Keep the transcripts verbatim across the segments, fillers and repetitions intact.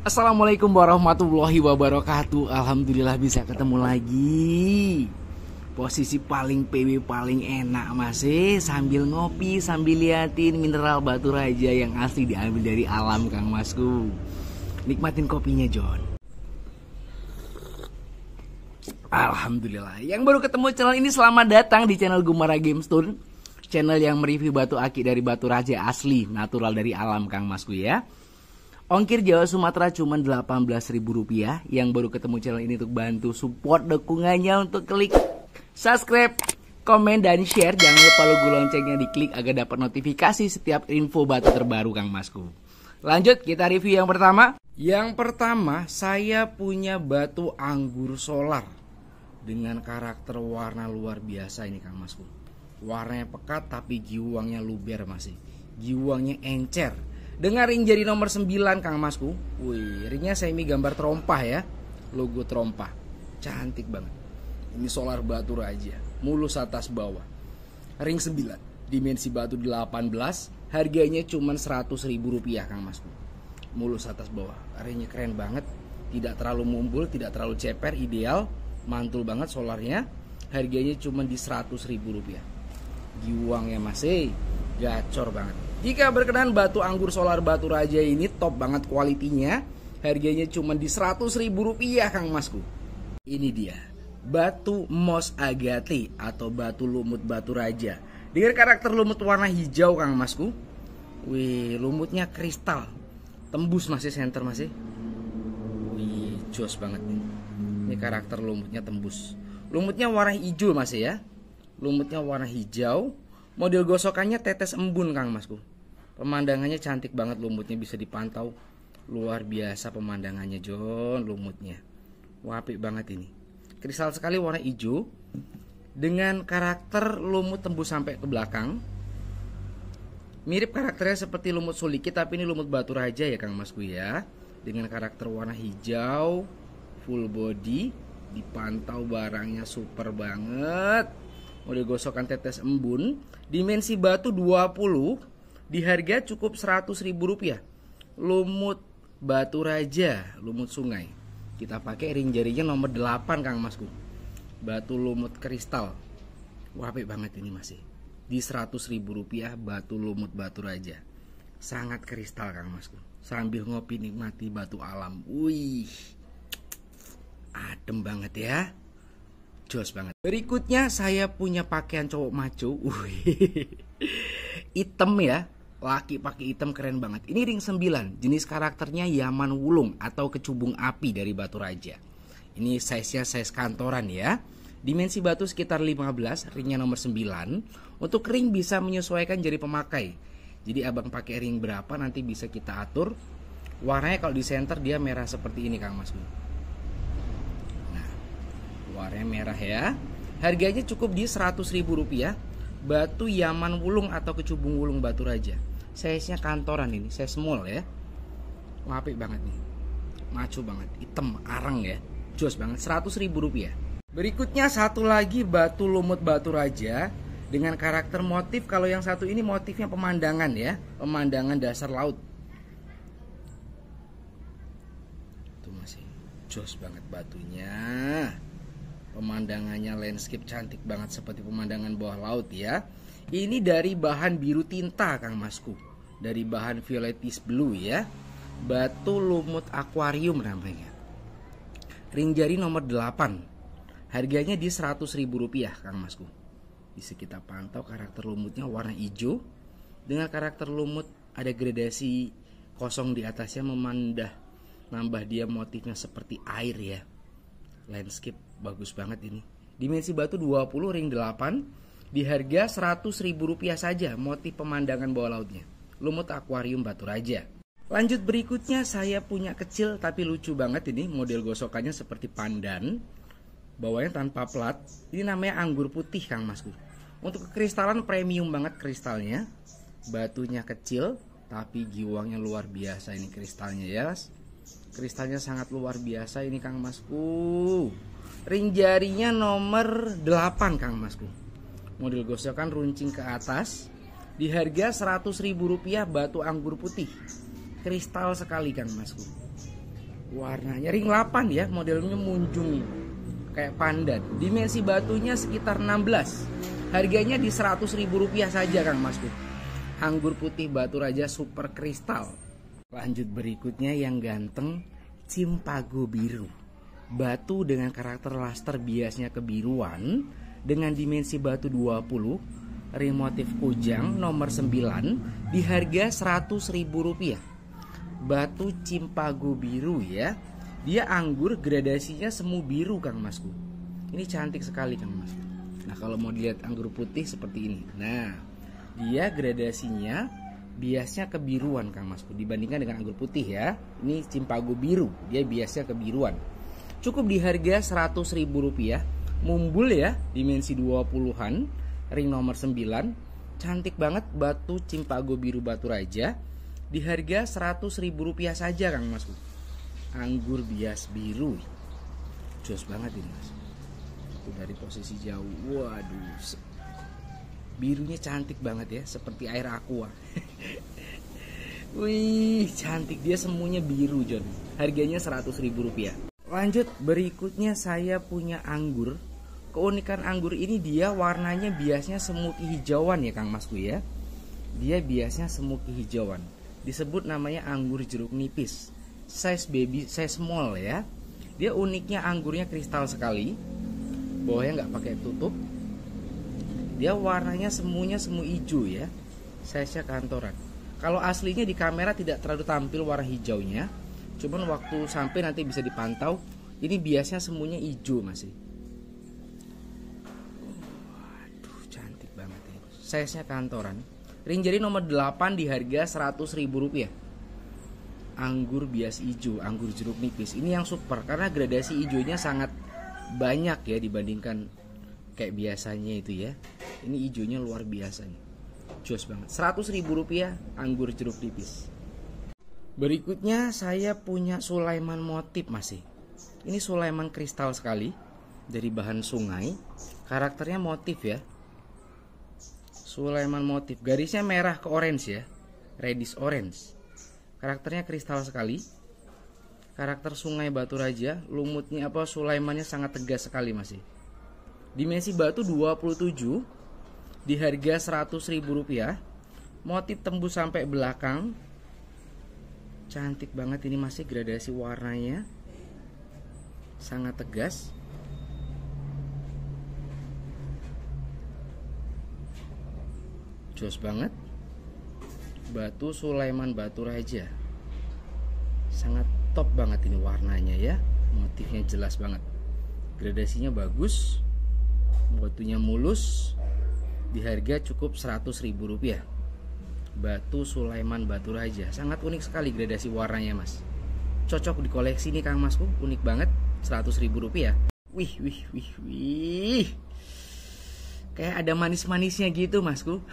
Assalamualaikum warahmatullahi wabarakatuh. Alhamdulillah bisa ketemu lagi. Posisi paling P W paling enak masih sambil ngopi, sambil liatin mineral batu raja yang asli diambil dari alam Kang Masku. Nikmatin kopinya John. Alhamdulillah. Yang baru ketemu channel ini selamat datang di channel Gumara Gamestone, channel yang mereview batu aki dari batu raja asli natural dari alam Kang Masku ya. Ongkir Jawa Sumatera cuma delapan belas ribu rupiah. Yang baru ketemu channel ini untuk bantu support dukungannya untuk klik subscribe, komen, dan share. Jangan lupa logo loncengnya diklik agar dapat notifikasi setiap info batu terbaru Kang Masku. Lanjut kita review yang pertama. Yang pertama saya punya batu anggur solar dengan karakter warna luar biasa ini Kang Masku. Warnanya pekat tapi giwangnya luber masih. Giwangnya encer. Dengan ring jari nomor sembilan Kang Masku. Wih, ringnya semi gambar terompah ya. Logo terompah. Cantik banget. Ini solar batu raja, mulus atas bawah. Ring sembilan, dimensi batu delapan belas, harganya cuma seratus ribu rupiah Kang Masku. Mulus atas bawah. Ringnya keren banget. Tidak terlalu mumbul, tidak terlalu ceper, ideal. Mantul banget solarnya. Harganya cuma di seratus ribu rupiah. Giwangnya masih gacor banget. Jika berkenan batu anggur solar batu raja ini top banget kualitinya. Harganya cuma di seratus ribu rupiah Kang Masku. Ini dia batu Mos Agate atau batu lumut batu raja dengan karakter lumut warna hijau Kang Masku. Wih, lumutnya kristal. Tembus masih center masih. Wih, jos banget nih. Ini karakter lumutnya tembus. Lumutnya warna hijau masih ya. Lumutnya warna hijau. Model gosokannya tetes embun Kang Masku. Pemandangannya cantik banget, lumutnya bisa dipantau. Luar biasa pemandangannya John, lumutnya. Wapik banget ini. Kristal sekali warna hijau. Dengan karakter lumut tembus sampai ke belakang. Mirip karakternya seperti lumut suliki, tapi ini lumut batu raja ya Kang Masku ya. Dengan karakter warna hijau, full body. Dipantau barangnya super banget. Model gosokan tetes embun. Dimensi batu dua puluh. Di harga cukup seratus ribu rupiah. Lumut batu raja, lumut sungai. Kita pakai ring jarinya nomor delapan Kang Masku. Batu lumut kristal. Wapik banget ini masih. Di seratus ribu rupiah batu lumut batu raja. Sangat kristal Kang Masku. Sambil ngopi nikmati batu alam. Wih, adem banget ya. Jos banget. Berikutnya saya punya pakaian cowok maco. Wih, hitam ya. Laki pakai hitam keren banget. Ini ring sembilan. Jenis karakternya Yaman Wulung atau kecubung api dari batu raja. Ini size-nya size kantoran ya. Dimensi batu sekitar lima belas. Ringnya nomor sembilan. Untuk ring bisa menyesuaikan jari pemakai. Jadi abang pakai ring berapa nanti bisa kita atur. Warnanya kalau di center dia merah seperti ini Kang Mas. Nah, warnanya merah ya. Harganya cukup di seratus ribu rupiah. Batu Yaman Wulung atau kecubung wulung batu raja. Size-nya kantoran ini, size small ya. Wapik banget nih. Maco banget, hitam, arang ya. Jos banget, seratus ribu rupiah. Berikutnya satu lagi batu lumut batu raja dengan karakter motif. Kalau yang satu ini motifnya pemandangan ya, pemandangan dasar laut. Tuh masih jos banget batunya. Pemandangannya landscape cantik banget seperti pemandangan bawah laut ya. Ini dari bahan biru tinta Kang Masku. Dari bahan violetis blue ya. Batu lumut akuarium namanya. Ring jari nomor delapan. Harganya di seratus ribu rupiah Kang Masku. Bisa kita pantau karakter lumutnya warna hijau. Dengan karakter lumut ada gradasi kosong di atasnya memandah. Nambah dia motifnya seperti air ya. Landscape bagus banget ini. Dimensi batu dua puluh ring delapan. Di harga seratus ribu rupiah saja. Motif pemandangan bawah lautnya. Lumut akuarium batu raja. Lanjut berikutnya saya punya kecil tapi lucu banget ini. Model gosokannya seperti pandan. Bawahnya tanpa plat. Ini namanya anggur putih Kang Masku. Untuk kekristalan premium banget kristalnya. Batunya kecil tapi giwangnya luar biasa ini kristalnya ya. Kristalnya sangat luar biasa ini Kang Masku. Ring jarinya nomor delapan Kang Masku. Model gosokan runcing ke atas. Di harga seratus ribu rupiah batu anggur putih. Kristal sekali Kang Masku. Warnanya ring delapan ya, modelnya munjung kayak pandan. Dimensi batunya sekitar enam belas. Harganya di seratus ribu rupiah saja Kang Masku. Anggur putih batu raja super kristal. Lanjut berikutnya yang ganteng, Cimpago biru. Batu dengan karakter laster biasnya kebiruan, dengan dimensi batu dua puluh, ring motif kujang nomor sembilan, di harga seratus ribu rupiah. Batu Cimpago biru ya. Dia anggur gradasinya semu biru Kang Masku. Ini cantik sekali Kang Masku. Nah kalau mau dilihat anggur putih seperti ini. Nah dia gradasinya biasnya kebiruan Kang Masku dibandingkan dengan anggur putih ya. Ini Cimpago biru, dia biasnya kebiruan. Cukup di harga seratus ribu rupiah. Mumbul ya, dimensi dua puluhan, ring nomor sembilan. Cantik banget batu Cimpago biru batu raja. Di harga seratus ribu rupiah saja Kang Masku. Anggur bias biru. Jos banget ini Mas. Itu dari posisi jauh. Waduh. Birunya cantik banget ya, seperti air aqua. Wih, cantik, dia semuanya biru John. Harganya seratus ribu rupiah. Lanjut, berikutnya saya punya anggur. Keunikan anggur ini dia warnanya biasanya semu kehijauan ya Kang Masku ya. Dia biasanya semu kehijauan. Disebut namanya anggur jeruk nipis. Size baby, size small ya. Dia uniknya anggurnya kristal sekali. Bawahnya nggak pakai tutup. Dia warnanya semuanya semu hijau ya. Size-nya kantoran. Kalau aslinya di kamera tidak terlalu tampil warna hijaunya. Cuman waktu sampai nanti bisa dipantau. Ini biasanya semuanya hijau masih. Waduh, cantik banget ya. Size-nya kantoran. Ring jari nomor delapan di harga seratus ribu rupiah. Anggur bias hijau, anggur jeruk nipis. Ini yang super karena gradasi hijaunya sangat banyak ya dibandingkan kayak biasanya itu ya. Ini hijaunya luar biasa nih. Jos banget. seratus ribu rupiah anggur jeruk nipis. Berikutnya saya punya Sulaiman motif masih. Ini Sulaiman kristal sekali dari bahan sungai. Karakternya motif ya. Sulaiman motif, garisnya merah ke orange ya. Reddish orange. Karakternya kristal sekali. Karakter sungai batu raja, lumutnya apa Sulaimannya sangat tegas sekali masih. Dimensi batu dua puluh tujuh di harga seratus ribu rupiah. Motif tembus sampai belakang. Cantik banget ini masih, gradasi warnanya sangat tegas. Jos banget. Batu Sulaiman batu raja. Sangat top banget ini warnanya ya. Motifnya jelas banget. Gradasinya bagus. Batunya mulus. Di harga cukup seratus ribu rupiah. Batu Sulaiman batu raja. Sangat unik sekali gradasi warnanya Mas. Cocok di koleksi nih Kang Masku. Unik banget. seratus ribu rupiah. Wih wih wih wih. Kayak ada manis-manisnya gitu Masku.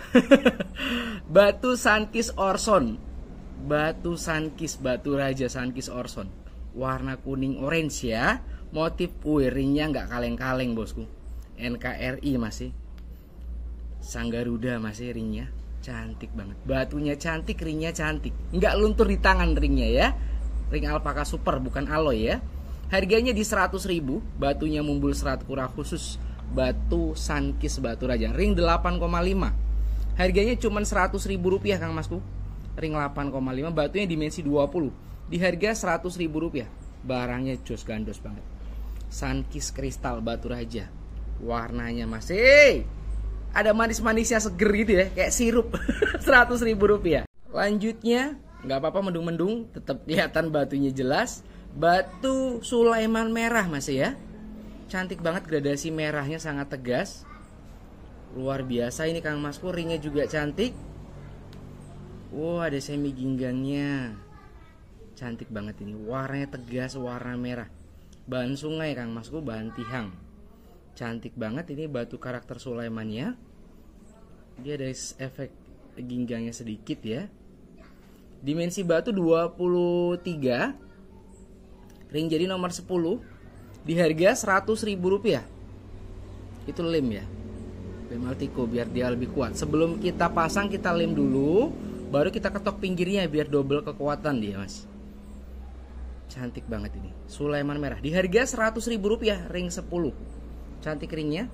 Batu Sunkist Orson. Batu Sunkist batu raja Sunkist Orson. Warna kuning orange ya. Motif ringnya nggak kaleng-kaleng bosku. N K R I masih. Sang Garuda masih ringnya. Cantik banget. Batunya cantik, ringnya cantik. Nggak luntur di tangan ringnya ya. Ring alpaka super bukan alloy ya. Harganya di seratus ribu. Batunya mumbul serat kurang khusus. Batu Sunkist batu raja. Ring delapan koma lima. Harganya cuma seratus ribu rupiah Kang Masku. Ring delapan koma lima. Batunya dimensi dua puluh. Di harga seratus ribu rupiah. Barangnya jos gandos banget. Sunkist kristal batu raja. Warnanya masih ada manis-manisnya seger gitu ya. Kayak sirup. seratus ribu rupiah. Lanjutnya nggak apa-apa mendung-mendung. Tetap kelihatan batunya jelas. Batu Sulaiman merah masih ya. Cantik banget, gradasi merahnya sangat tegas. Luar biasa ini Kang Masku. Ringnya juga cantik. Wow, ada semi ginggangnya. Cantik banget ini. Warnanya tegas, warna merah. Bahan sungai Kang Masku, bahan tihang. Cantik banget ini batu karakter Sulaimannya. Dia ada efek ginggangnya sedikit ya. Dimensi batu dua puluh tiga. Ring jadi nomor sepuluh. Di harga seratus ribu rupiah. Itu lem ya. Lem Altico biar dia lebih kuat. Sebelum kita pasang kita lem dulu. Baru kita ketok pinggirnya biar double kekuatan dia Mas. Cantik banget ini. Sulaiman merah. Di harga seratus ribu rupiah, ring sepuluh. Cantik ringnya.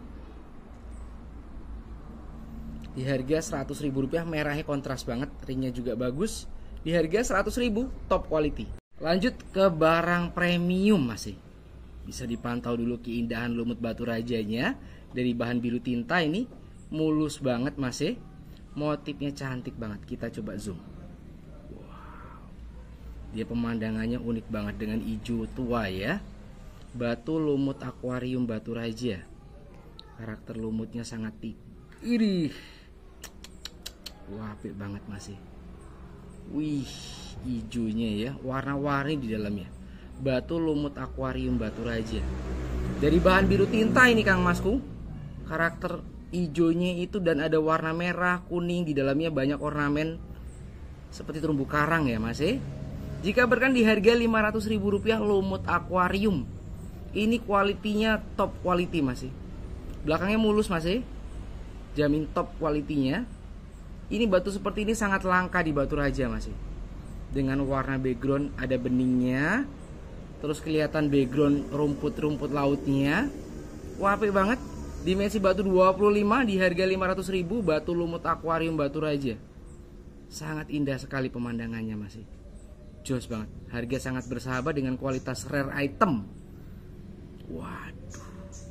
Di harga seratus ribu rupiah, merahnya kontras banget, ringnya juga bagus. Di harga seratus ribu, top quality. Lanjut ke barang premium masih. Bisa dipantau dulu keindahan lumut batu rajanya. Dari bahan biru tinta ini, mulus banget masih. Motifnya cantik banget. Kita coba zoom. Wow. Dia pemandangannya unik banget dengan hijau tua ya. Batu lumut akuarium batu raja. Karakter lumutnya sangat tinggi. Irih. Wah, apik banget masih. Wih, hijaunya ya, warna-warni di dalamnya. Batu lumut akuarium batu raja. Dari bahan biru tinta ini Kang Masku. Karakter hijaunya itu dan ada warna merah, kuning, di dalamnya banyak ornamen seperti terumbu karang ya masih. Jika berkan di harga lima ratus ribu rupiah lumut akuarium. Ini kualitinya top quality masih. Belakangnya mulus masih. Jamin top kualitinya. Ini batu seperti ini sangat langka di batu raja masih. Dengan warna background ada beningnya. Terus kelihatan background rumput-rumput lautnya. Wah, apik banget. Dimensi batu dua puluh lima di harga lima ratus ribu, batu lumut akuarium batu raja. Sangat indah sekali pemandangannya masih. Jos banget. Harga sangat bersahabat dengan kualitas rare item. Waduh.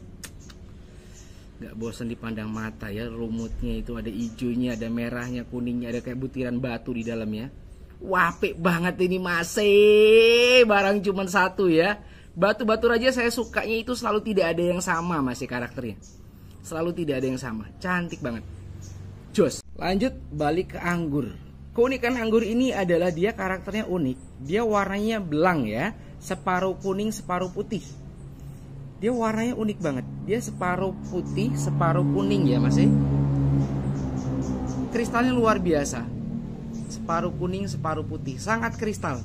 Gak bosan dipandang mata ya. Lumutnya itu ada hijaunya, ada merahnya, kuningnya, ada kayak butiran batu di dalamnya. Wah, apik banget ini masih. Barang cuma satu ya. Batu-batu raja saya sukanya itu selalu tidak ada yang sama masih karakternya. Selalu tidak ada yang sama. Cantik banget. Jos. Lanjut balik ke anggur. Keunikan anggur ini adalah dia karakternya unik. Dia warnanya belang ya. Separuh kuning, separuh putih. Dia warnanya unik banget. Dia separuh putih, separuh kuning ya masih. Kristalnya luar biasa. Separuh kuning, separuh putih. Sangat kristal.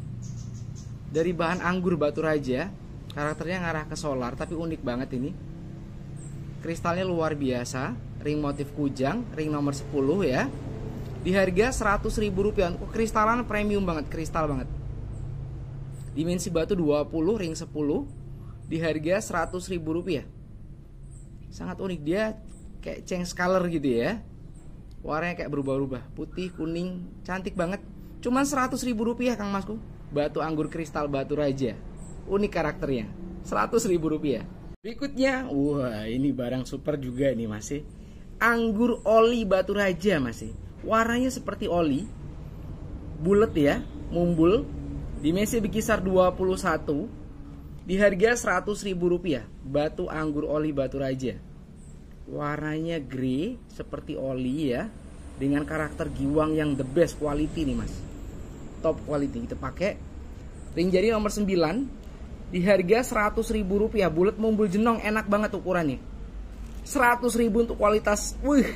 Dari bahan anggur batu raja. Karakternya ngarah ke solar, tapi unik banget ini. Kristalnya luar biasa. Ring motif kujang, ring nomor sepuluh ya. Di harga seratus ribu rupiah. Untuk kristalan premium banget, kristal banget. Dimensi batu dua puluh, ring sepuluh. Di harga seratus ribu rupiah. Sangat unik, dia kayak change color gitu ya. Warnanya kayak berubah-ubah, putih, kuning, cantik banget. Cuman seratus ribu rupiah Kang Masku. Batu anggur kristal batu raja. Unik karakternya. seratus ribu rupiah. Berikutnya, wah ini barang super juga nih masih. Anggur oli batu raja masih. Warnanya seperti oli. Bulat ya, mumbul. Dimensi berkisar dua puluh satu. Di harga seratus ribu rupiah. Batu anggur oli batu raja. Warnanya grey seperti oli ya. Dengan karakter giwang yang the best quality nih mas. Top quality. Kita pakai ring jari nomor sembilan. Di harga seratus ribu rupiah. Bulat mumbul jenong, enak banget ukurannya. seratus ribu untuk kualitas. Wih.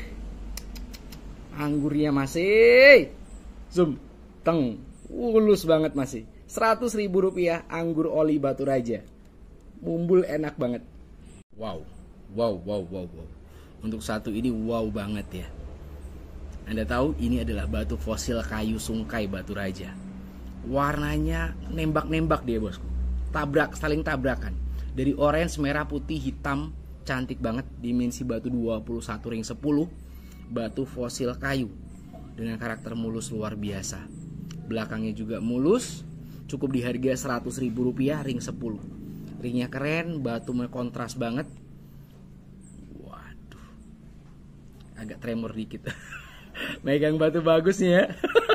Anggurnya masih. Zoom. Teng. Mulus banget masih. seratus ribu rupiah anggur oli batu raja. Mumbul enak banget. Wow. Wow, wow, wow, wow. Untuk satu ini wow banget ya. Anda tahu ini adalah batu fosil kayu sungkai batu raja. Warnanya nembak-nembak dia bosku. Tabrak, saling tabrakan. Dari orange, merah, putih, hitam. Cantik banget. Dimensi batu dua puluh satu ring sepuluh. Batu fosil kayu. Dengan karakter mulus luar biasa. Belakangnya juga mulus. Cukup di harga seratus ribu rupiah ring sepuluh. Ringnya keren, batunya kontras banget. Waduh. Agak tremor dikit. Megang batu bagus nih ya.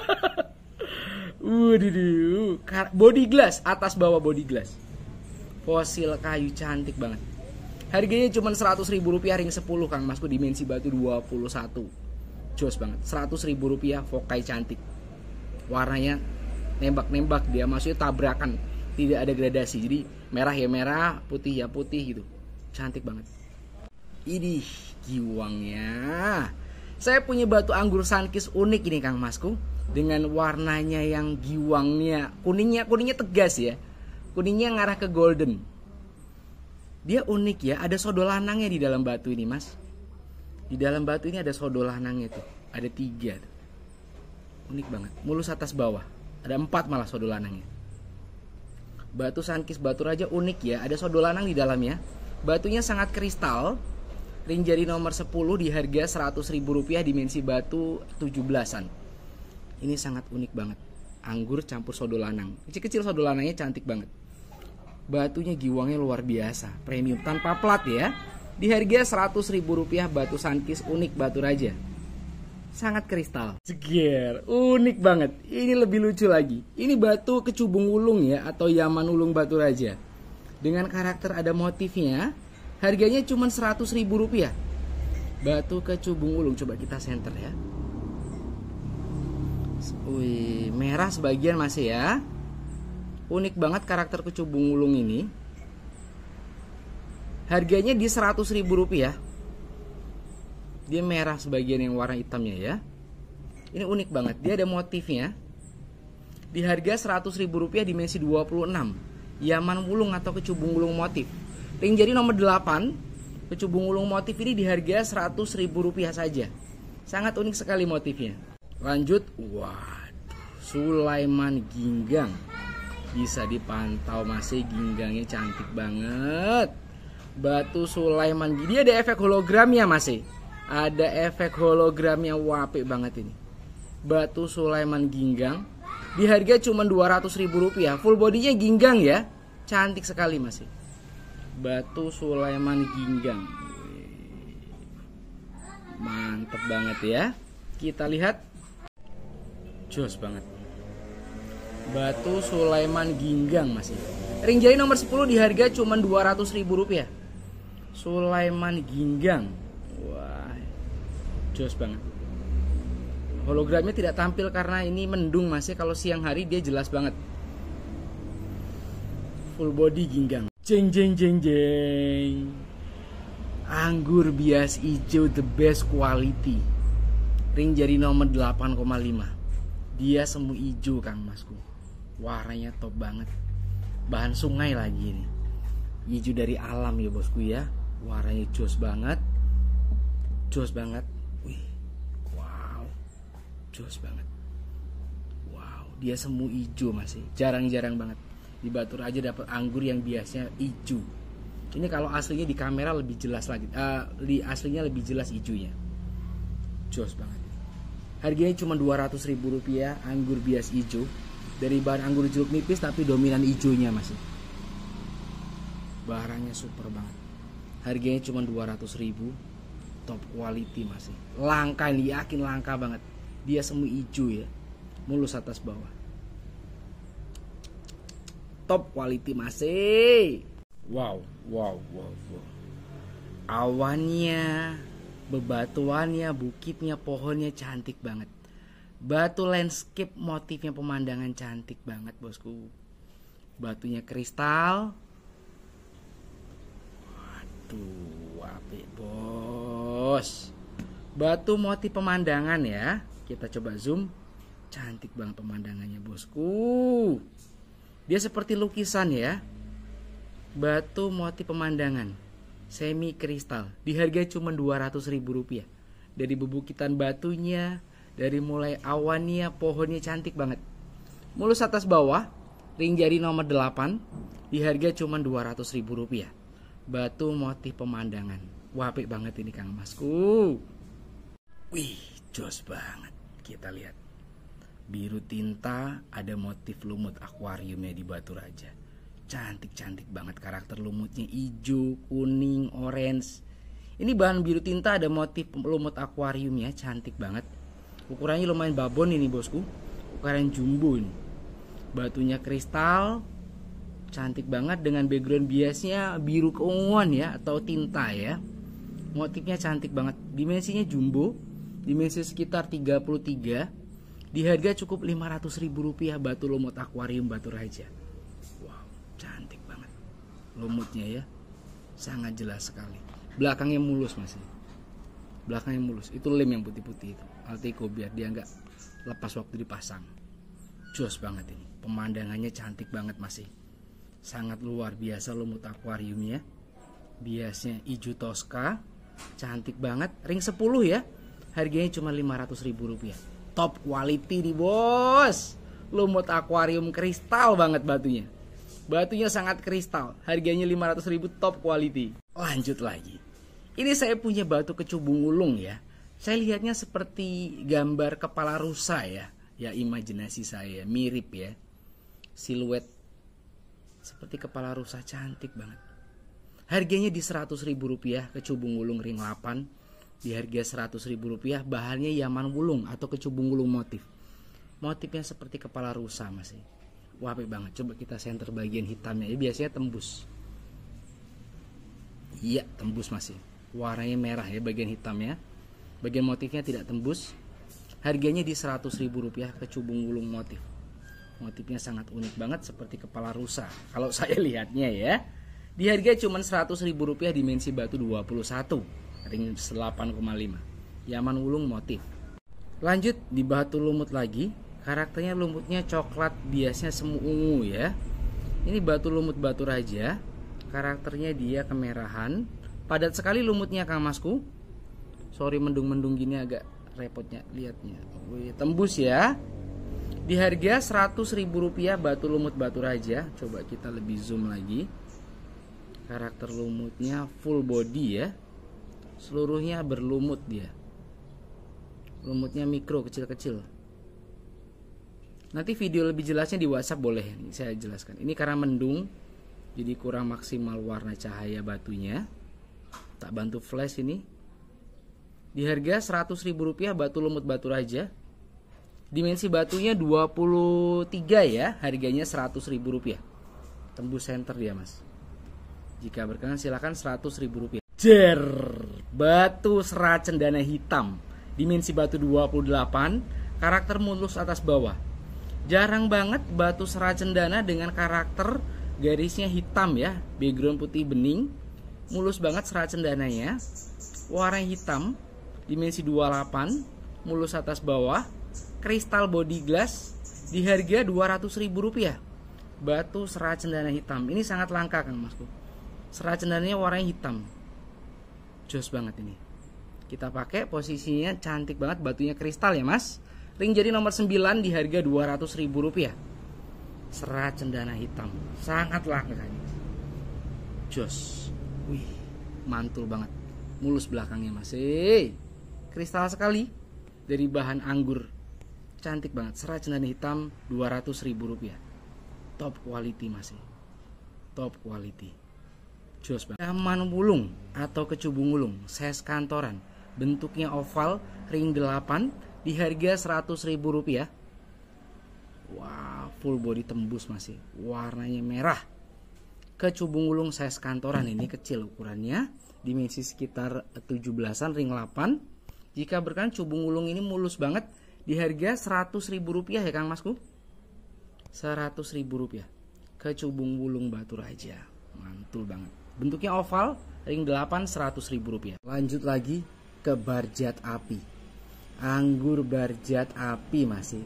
Waduh. Body glass, atas bawah body glass. Fosil kayu cantik banget. Harganya cuma seratus ribu rupiah ring sepuluh Kang Masku. Dimensi batu dua puluh satu. Jos banget. seratus ribu rupiah fokai cantik. Warnanya nembak-nembak dia, maksudnya tabrakan, tidak ada gradasi. Jadi merah ya merah, putih ya putih gitu. Cantik banget. Ini giwangnya. Saya punya batu anggur sunkist unik ini Kang Masku. Dengan warnanya yang giwangnya, kuningnya kuningnya tegas ya. Kuningnya ngarah ke golden. Dia unik ya, ada sodol lanangnya di dalam batu ini mas. Di dalam batu ini ada sodol lanangnya tuh. Ada tiga tuh. Unik banget, mulus atas bawah. Ada empat malah sodol lanangnya. Batu Sunkist Batu Raja unik ya, ada sodo lanang di dalamnya. Batunya sangat kristal. Ring jari nomor sepuluh di harga seratus ribu rupiah, dimensi batu tujuh belasan. Ini sangat unik banget. Anggur campur sodo lanang. Kecil-kecil sodo lanangnya cantik banget. Batunya giwangnya luar biasa, premium tanpa plat ya. Di harga seratus ribu rupiah, batu Sunkist unik Batu Raja. Sangat kristal. Seger, unik banget. Ini lebih lucu lagi. Ini batu kecubung ulung ya, atau Yaman ulung Batu Raja. Dengan karakter ada motifnya. Harganya cuma seratus ribu rupiah. Batu kecubung ulung, coba kita center ya. Wih, merah sebagian masih ya. Unik banget karakter kecubung ulung ini. Harganya di seratus ribu rupiah. Dia merah sebagian yang warna hitamnya ya. Ini unik banget, dia ada motifnya. Di harga seratus ribu rupiah, dimensi dua puluh enam. Yaman ulung atau kecubung ulung motif. Ring jari nomor delapan. Kecubung ulung motif ini di harga seratus ribu rupiah saja. Sangat unik sekali motifnya. Lanjut, waduh, Sulaiman Ginggang. Bisa dipantau masih, ginggangnya cantik banget. Batu Sulaiman, dia ada efek hologramnya masih. Ada efek hologramnya, wape banget ini. Batu Sulaiman Ginggang. Di harga cuma dua ratus ribu rupiah. Full bodinya ginggang ya. Cantik sekali masih. Batu Sulaiman Ginggang. Mantep banget ya. Kita lihat. Jos banget. Batu Sulaiman Ginggang masih. Ring jari nomor sepuluh di harga cuma dua ratus ribu rupiah. Sulaiman Ginggang. Wah, jos banget. Hologramnya tidak tampil karena ini mendung masih. Kalau siang hari dia jelas banget. Full body ginggang. Jeng jeng jeng jeng. Anggur bias hijau the best quality. Ring jari nomor delapan koma lima. Dia semu hijau Kang Masku. Warnanya top banget. Bahan sungai lagi ini. Hijau dari alam ya bosku ya. Warnanya jos banget. Jos banget. Wih. Wow. Jos banget. Wow, dia semu hijau masih. Jarang-jarang banget. Di Batu Raja dapat anggur yang biasanya hijau. Ini kalau aslinya di kamera lebih jelas lagi. Uh, di aslinya lebih jelas hijaunya. Jos banget. Harganya cuma dua ratus ribu rupiah, anggur bias hijau. Dari bahan anggur jeruk nipis tapi dominan hijaunya masih. Barangnya super banget. Harganya cuma dua ratus ribu. Top quality masih. Langka ini, yakin langka banget. Dia semu hijau ya. Mulus atas bawah. Top quality masih. Wow, wow, wow, wow. Awannya, bebatuannya, bukitnya, pohonnya cantik banget. Batu landscape, motifnya pemandangan cantik banget bosku. Batunya kristal. Waduh, apik bos. Batu motif pemandangan ya. Kita coba zoom. Cantik banget pemandangannya bosku. Dia seperti lukisan ya. Batu motif pemandangan semi kristal. Di harga cuma dua ratus ribu rupiah. Dari bebukitan batunya, dari mulai awannya, pohonnya cantik banget. Mulus atas bawah. Ring jari nomor delapan. Di harga cuma dua ratus ribu rupiah. Batu motif pemandangan. Wapik banget ini Kang Masku. Wih, jos banget. Kita lihat. Biru tinta, ada motif lumut akuariumnya di Batu Raja. Cantik-cantik banget karakter lumutnya, hijau, kuning, orange. Ini bahan biru tinta, ada motif lumut akuariumnya, cantik banget. Ukurannya lumayan babon ini bosku. Ukuran jumbo ini. Batunya kristal, cantik banget dengan background biasnya biru keunguan ya, atau tinta ya. Motifnya cantik banget. Dimensinya jumbo, dimensi sekitar tiga puluh tiga. Di harga cukup lima ratus ribu rupiah batu lumut akuarium Batu Raja. Wow, cantik banget. Lumutnya ya, sangat jelas sekali. Belakangnya mulus masih. Belakangnya mulus. Itu lem yang putih-putih itu. Alteco biar dia nggak lepas waktu dipasang. Jos banget ini. Pemandangannya cantik banget masih. Sangat luar biasa lumut akuariumnya. Biasnya hijau Tosca. Cantik banget. Ring sepuluh ya. Harganya cuma lima ratus ribu rupiah. Top quality nih bos. Lumut akuarium kristal banget batunya. Batunya sangat kristal, harganya lima ratus ribu, top quality. Lanjut lagi. Ini saya punya batu kecubung ulung ya. Saya lihatnya seperti gambar kepala rusa ya. Ya imajinasi saya, mirip ya. Siluet seperti kepala rusa, cantik banget. Harganya di seratus ribu rupiah, kecubung ulung ring delapan. Di harga seratus ribu rupiah, bahannya Yaman Wulung atau kecubung ulung motif. Motifnya seperti kepala rusa masih. Wah, apik banget. Coba kita center bagian hitamnya. Ya, biasanya tembus. Iya, tembus masih. Warnanya merah ya bagian hitamnya. Bagian motifnya tidak tembus. Harganya di seratus ribu rupiah, kecubung ulung motif. Motifnya sangat unik banget seperti kepala rusa. Kalau saya lihatnya ya. Di harga cuma seratus ribu rupiah, dimensi batu dua puluh satu. Ring delapan koma lima. Yaman Wulung motif. Lanjut di batu lumut lagi. Karakternya lumutnya coklat, biasnya semu ungu ya. Ini batu lumut batu raja. Karakternya dia kemerahan. Padat sekali lumutnya Kang Masku. Sorry mendung-mendung gini agak repotnya lihatnya. Wih, tembus ya. Di harga seratus ribu rupiah, batu lumut batu raja. Coba kita lebih zoom lagi. Karakter lumutnya full body ya. Seluruhnya berlumut dia. Lumutnya mikro, kecil-kecil. Nanti video lebih jelasnya di WhatsApp boleh, ini saya jelaskan. Ini karena mendung, jadi kurang maksimal warna cahaya batunya. Tak bantu flash ini. Di harga seratus ribu rupiah, batu lumut batu raja. Dimensi batunya dua puluh tiga ya, harganya seratus ribu rupiah. Tembus center dia mas. Jika berkenan silakan seratus ribu rupiah. Jer, batu serat cendana hitam. Dimensi batu dua puluh delapan, karakter mulus atas bawah. Jarang banget batu serat cendana dengan karakter garisnya hitam ya, background putih bening. Mulus banget serat cendananya. Warna hitam, dimensi dua puluh delapan, mulus atas bawah. Kristal body glass di harga dua ratus ribu rupiah. Batu serat cendana hitam. Ini sangat langka Kang Masku. Serat cendananya warnanya hitam. Jos banget ini. Kita pakai, posisinya cantik banget, batunya kristal ya mas. Ring jari nomor sembilan di harga dua ratus ribu rupiah. Serat cendana hitam. Sangat langka ini. Jos. Wih, mantul banget. Mulus belakangnya masih. Kristal sekali. Dari bahan anggur. Cantik banget. Serat cendana hitam dua ratus ribu rupiah. Top quality masih. Top quality. Yaman Wulung atau kecubung ulung, size kantoran, bentuknya oval, ring delapan, di harga seratus ribu rupiah. Wah, full body tembus masih, warnanya merah. Kecubung ulung size kantoran, ini kecil ukurannya, dimensi sekitar tujuh belasan, ring delapan. Jika berkenan cubung ulung ini mulus banget, di harga seratus ribu rupiah ya Kang Masku. seratus ribu rupiah. Kecubung ulung batu raja, mantul banget. Bentuknya oval, ring delapan, seratus ribu rupiah. Lanjut lagi ke barjat api. Anggur barjat api masih.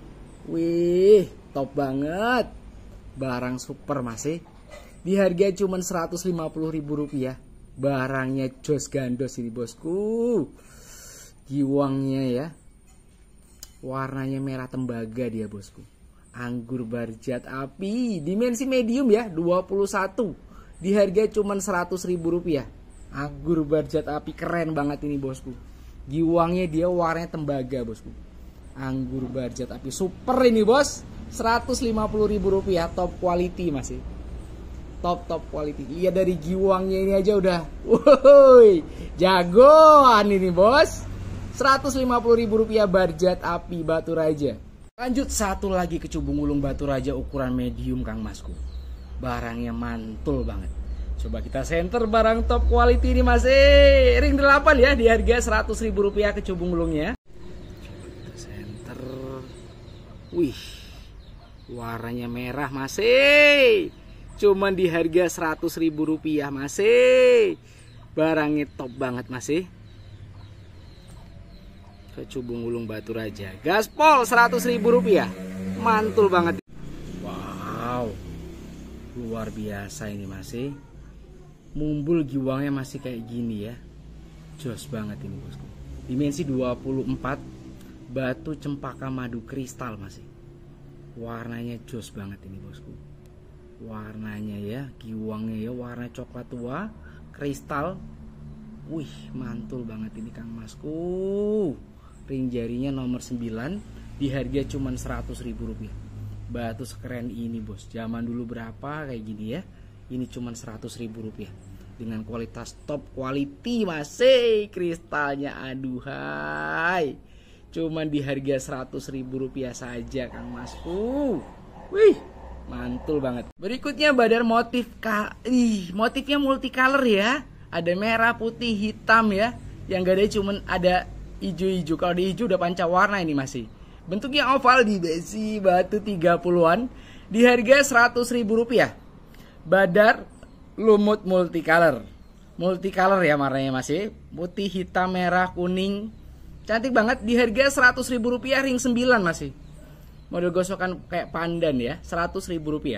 Wih, top banget. Barang super masih. Di harga cuma seratus lima puluh ribu rupiah. Barangnya jos gandos ini bosku. Giwangnya ya. Warnanya merah tembaga dia bosku. Anggur barjat api. Dimensi medium ya, dua puluh satu. Di harga cuma seratus ribu rupiah. Anggur barjat api keren banget ini bosku. Giwangnya dia warnanya tembaga bosku. Anggur barjat api super ini bos. seratus lima puluh ribu rupiah, top quality masih. Top top quality. Iya dari giwangnya ini aja udah. Woi, jagoan ini bos. seratus lima puluh ribu rupiah barjat api batu raja. Lanjut satu lagi kecubung ulung batu raja ukuran medium Kang Masku. Barangnya mantul banget. Coba kita center barang top quality ini masih. Ring delapan ya, di harga seratus ribu rupiah kecubung ulungnya. Coba kita center. Wih, warnanya merah masih. Cuman di harga seratus ribu rupiah masih. Barangnya top banget masih. Kecubung ulung batu raja. Gaspol seratus ribu rupiah. Mantul banget. Wow. Luar biasa ini masih. Mumbul giwangnya masih kayak gini ya. Jos banget ini bosku. Dimensi dua puluh empat. Batu cempaka madu kristal masih. Warnanya jos banget ini bosku. Warnanya ya, giwangnya ya, warna coklat tua, kristal. Wih, mantul banget ini Kang Masku. Ring jarinya nomor sembilan, di harga cuma seratus ribu rupiah. Batu sekeren ini bos, zaman dulu berapa kayak gini ya. Ini cuma seratus ribu rupiah dengan kualitas top quality, masih kristalnya, aduhai. Cuman di harga seratus ribu rupiah saja Kang Masku. Wih, mantul banget. Berikutnya Badar motif ka Ih, motifnya multicolor ya. Ada merah, putih, hitam ya. Yang gak ada cuman ada hijau-hijau. Kalau di hijau udah pancawarna ini masih. Bentuknya oval di besi batu tiga puluhan di harga seratus ribu rupiah. Badar lumut multicolor. Multicolor ya warnanya masih. Putih, hitam, merah, kuning. Cantik banget di harga seratus ribu rupiah, ring sembilan masih. Model gosokan kayak pandan ya, seratus ribu rupiah.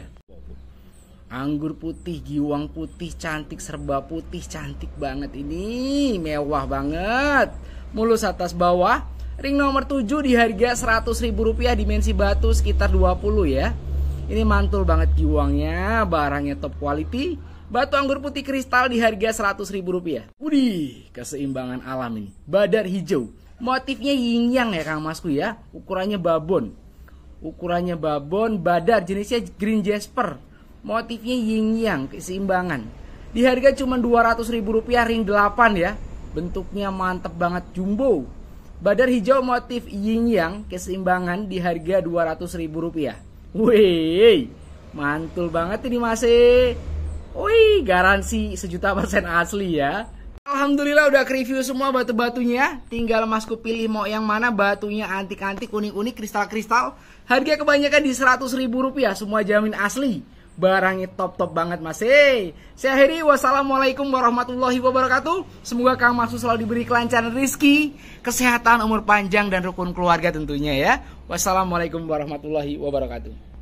Anggur putih, giwang putih, cantik, serba putih, cantik banget ini. Mewah banget. Mulus atas bawah. Ring nomor tujuh di harga seratus ribu rupiah, dimensi batu sekitar dua puluh ya. Ini mantul banget giwangnya, barangnya top quality. Batu anggur putih kristal di harga seratus ribu rupiah. Widih, keseimbangan alam ini. Badar hijau. Motifnya yin yang ya Kang Masku ya. Ukurannya babon. Ukurannya babon, badar jenisnya green jasper. Motifnya yin yang, keseimbangan. Di harga cuma dua ratus ribu rupiah, ring delapan ya. Bentuknya mantep banget, jumbo. Badar hijau motif yin yang, keseimbangan di harga dua ratus ribu rupiah. Wih, mantul banget ini masih. Wih, garansi sejuta persen asli ya. Alhamdulillah udah review semua batu-batunya. Tinggal Masku pilih mau yang mana. Batunya antik-antik, unik-unik, kristal-kristal. Harga kebanyakan di seratus ribu rupiah. Semua jamin asli. Barangnya top-top banget masih. Saya akhiri, wassalamualaikum warahmatullahi wabarakatuh. Semoga Kang Masku selalu diberi kelancaran rezeki, kesehatan, umur panjang, dan rukun keluarga tentunya ya. Wassalamualaikum warahmatullahi wabarakatuh.